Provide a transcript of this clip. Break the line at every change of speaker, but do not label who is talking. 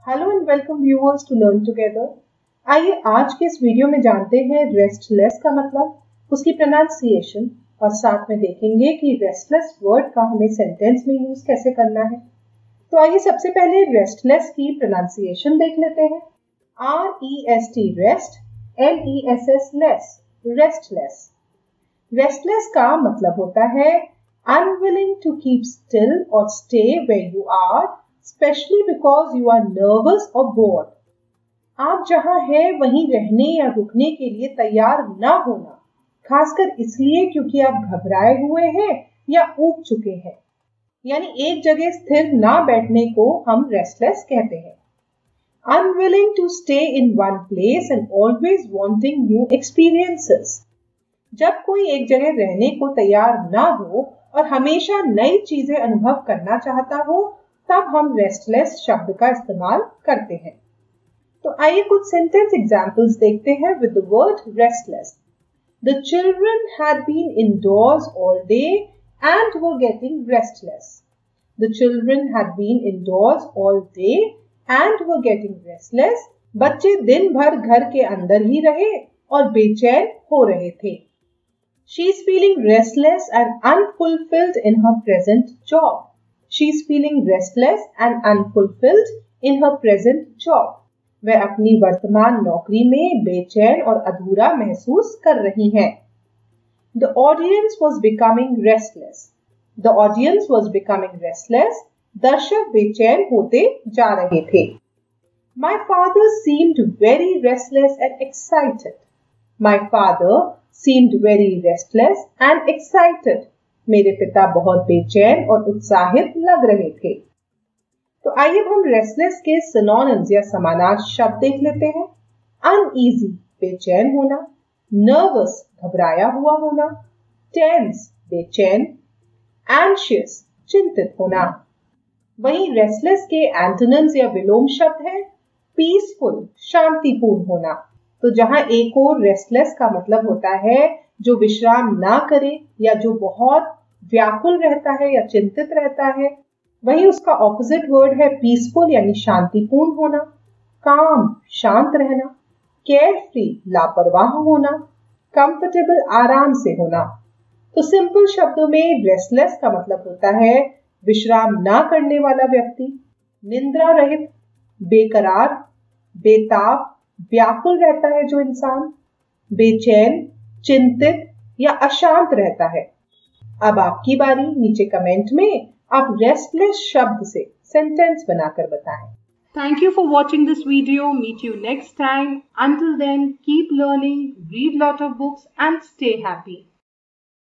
Hello and welcome viewers to learn together. आइए आज के इस वीडियो में जानते हैं रेस्टलेस का मतलब, उसकी प्रोनाउंसिएशन और साथ में देखेंगे कि रेस्टलेस वर्ड का हमें सेंटेंस में यूज कैसे करना है। तो आइए सबसे पहले रेस्टलेस की प्रोनाउंसिएशन देख लेते हैं। REST rest, LESS less, restless. Restless का मतलब होता है unwilling to keep still or stay where you are, especially because you are nervous or bored. आप जहां हैं वहीं रहने या रुकने के लिए तैयार ना होना, खासकर इसलिए क्योंकि आप घबराए हुए हैं या ऊब चुके हैं। यानी एक जगह स्थिर ना बैठने को हम रेस्टलेस कहते हैं। Unwilling to stay in one place and always wanting new experiences. जब कोई एक जगह रहने को तैयार ना हो और हमेशा नई चीजें अनुभव करना चाहता हो, तब हम रेस्टलेस शब्द का इस्तेमाल करते हैं। तो आइए कुछ सेंटेंस एग्जांपल्स देखते हैं with the word restless. The children had been indoors all day and were getting restless. The children had been indoors all day and were getting restless. बच्चे दिन भर घर के अंदर ही रहे और बेचैन हो रहे थे। She is feeling restless and unfulfilled in her present job. She is feeling restless and unfulfilled in her present job. वह अपनी वर्तमान नौकरी में बेचैन और अधूरा महसूस कर रही हैं। The audience was becoming restless. The audience was becoming restless. दर्शक बेचैन होते जा रहे थे। My father seemed very restless and excited. My father seemed very restless and excited. मेरे पिता बहुत बेचैन और उत्साहित लग रहे थे। तो आइए हम रेस्टलेस के सिनोनिम्स या समानार्थक शब्द देख लेते हैं। अनईजी बेचैन होना, नर्वस घबराया हुआ होना, टेंस बेचैन, एंशियस चिंतित होना। वहीं रेस्टलेस के एंटोनिम्स या विलोम शब्द है पीसफुल शांतिपूर्ण होना। तो जहां एक और रेस्टलेस का मतलब होता है जो विश्राम ना करे या जो बहुत व्याकुल रहता है या चिंतित रहता है, वहीं उसका ऑपोजिट वर्ड है पीसफुल यानी शांतिपूर्ण होना, काम शांत रहना, केयर फ्री लापरवाह होना, कंफर्टेबल आराम से होना। तो सिंपल शब्दों में रेस्टलेस का मतलब होता है विश्राम ना करने वाला व्यक्ति, निद्रा रहित, बेकरार, बेताब, व्याकुल रहता है जो इंसान, बेचैन, चिंतित या अशांत रहता है। अब आपकी बारी, नीचे कमेंट में आप रेस्टलेस शब्द से सेंटेंस बनाकर बताएं। Thank you for watching this video. Meet you next time. Until then, keep learning, read lot of books and stay happy.